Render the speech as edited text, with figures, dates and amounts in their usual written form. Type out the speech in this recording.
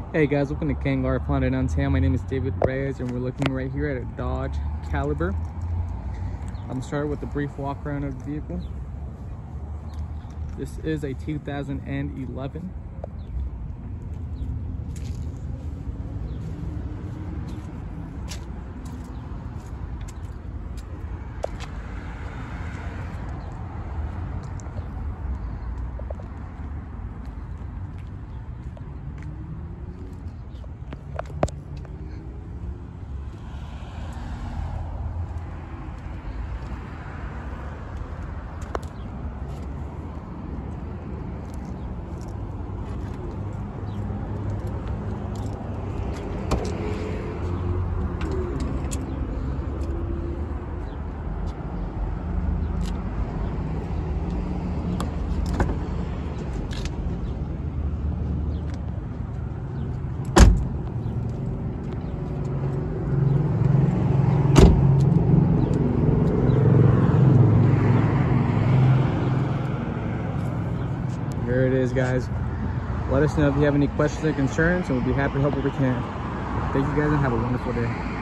Hey guys, welcome to Kangar Honda Downtown. My name is David Reyes and we're looking right here at a Dodge Caliber. I'm starting with a brief walk around of the vehicle. This is a 2011. Here it is, guys. Let us know if you have any questions or concerns and we'll be happy to help where we can. Thank you guys and have a wonderful day.